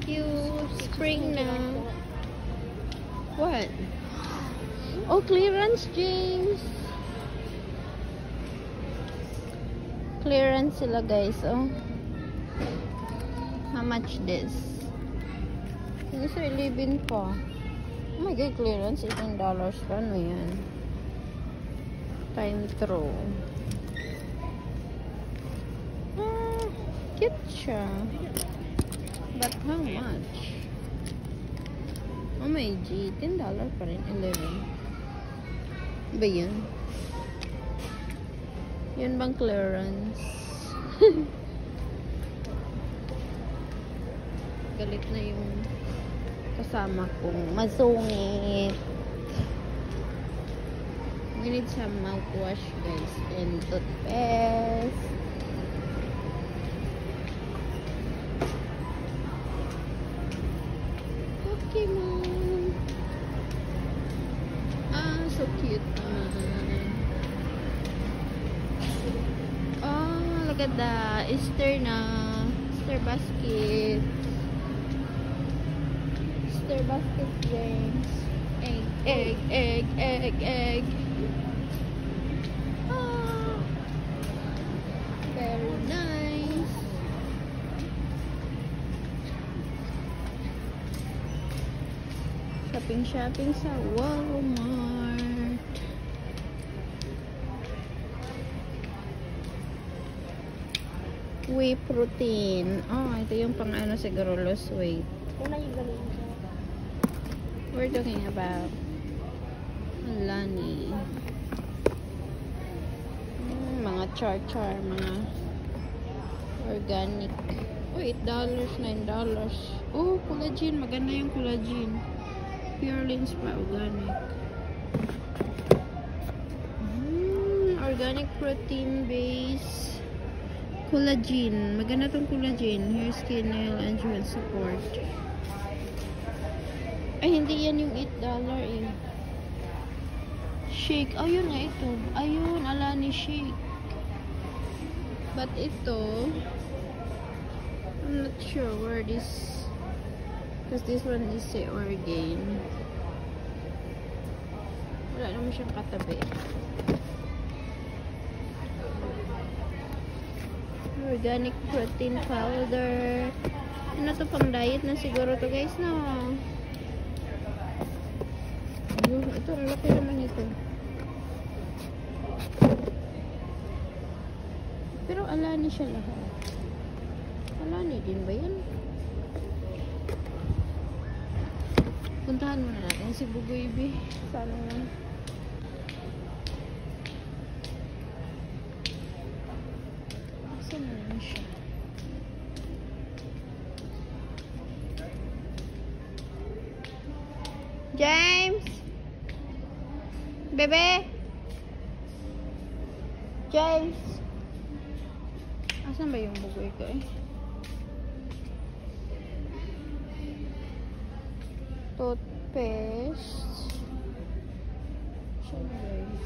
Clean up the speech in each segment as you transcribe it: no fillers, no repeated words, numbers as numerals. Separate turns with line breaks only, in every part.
cute. Spring na. What? Oh, clearance, James. Clearance sila, guys. Oh. How much this? This is 11 pa. Oh my god, clearance. $18 pa. Ano yan? Time throw. Cute siya. But how much? Oh my G, $10 pa rin. 11. Ba yun? Yun bang clearance? Galit na yung kasama kong masungit. We need some mouthwash, guys, and toothpaste. Pokemon. Ah, so cute naman. Oh, look at the Easter na. Easter basket. Easter basket, James. Egg, egg, egg, egg, egg. Oh, very nice. Shopping sa Walmart. Whey protein. Oh, ito yung pang ano siguro loss weight. We're talking about Lani. Mga char-char, mga organic. Oh, $8, $9. Oh, collagen. Maganda yung collagen. Pure Lens pa, organic. Organic protein base. Collagen. Maganda tong collagen. Hair, skin, nail, and joint support. Ay, hindi yan yung $8 eh. Shake. Ayun nga ito. Ayun, Alani shake. But ito, I'm not sure where this, because this one is say organ. Wala naman siyang katabi. Organic protein powder. Ano to, pang diet na siguro to, guys, no? Ito, ang laki naman ito. Pero Alani siya lahat. Alani din ba yan? Puntahan muna natin si Bugoy B. Sana yan. Saan naman siya? James! Bebe! James! Asan ba yung Bugoy ko eh? Toothpaste. Siya guys.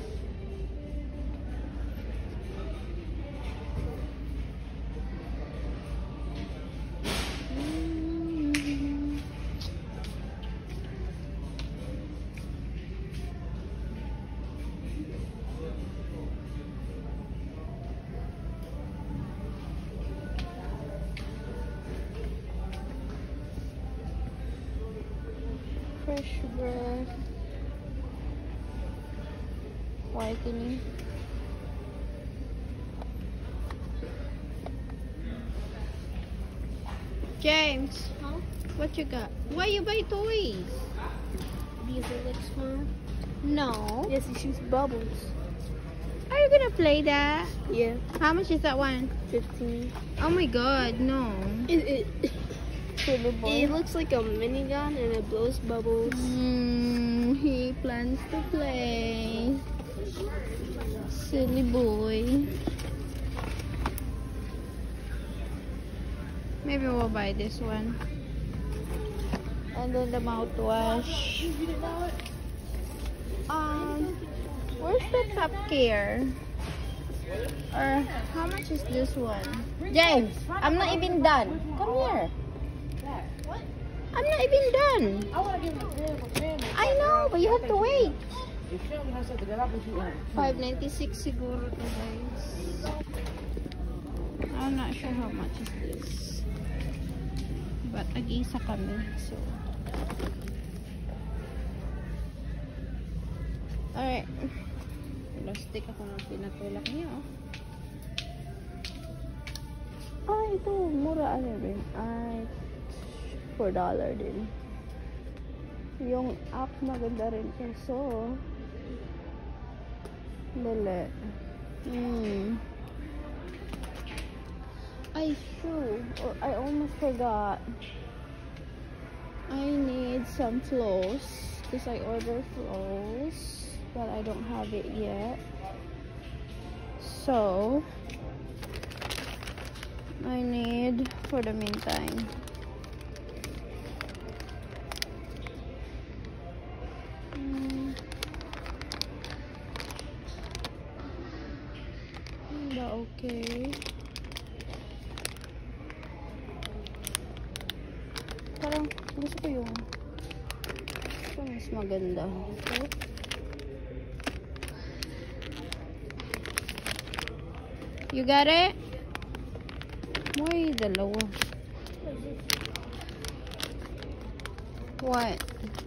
Fresh breath, whitening. James,
Huh?
what you got? Why you buy toys?
Because it looks fun.
No.
Yes, it shoots bubbles.
Are you gonna play that?
Yeah,
How much is that one?
15.
Oh my god, no.
It looks like a minigun and it blows bubbles.
He plans to play. Silly boy. Maybe we'll buy this one. And then the mouthwash. Where's the top care? Or how much is this one? James, I'm not even done. Come here. I'm not even done.
I want to give him a fan.
I know, but you have to wait.
If you don't have to get up, you want.
596 siguro to guys. I'm not sure how much is this. But nag-isa kami. So. Alright. Plastic ako ng pinatulak niya. Ah, ito. Mura ano rin. Ay, $4 din. Yung app maganda rin kaso dali. Ay, shoot. Oh, I almost forgot. I need some floss because I ordered floss but I don't have it yet. So I need for the meantime. Okay. Parang gusto ko yung ito mas maganda. Okay. You got it? May dalawa. What?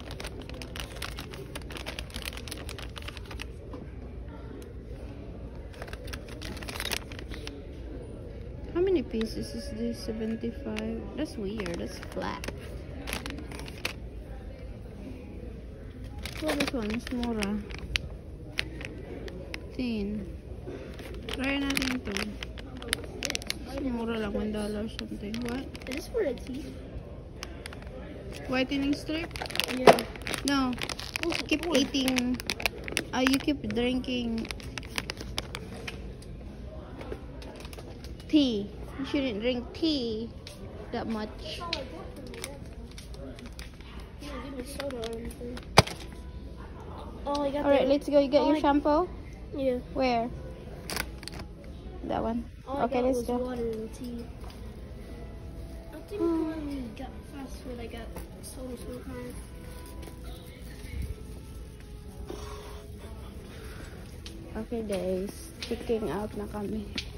How many pieces is this? 75. That's weird. That's flat. Well, this one is mura. 10. Try natin ito. Mura lang, $1 something. What?
Is this for the teeth?
Whitening strip?
Yeah.
No. Keep eating. You keep drinking tea. You shouldn't drink tea that much.
Give me soda or anything. Oh, I got.
Alright, let's go. You get your shampoo?
Yeah.
Where? That one.
All
Okay,
I got
let's
was
go.
water and tea. I think I got fast food. I got soda sometimes.
Okay guys, checking out na kami.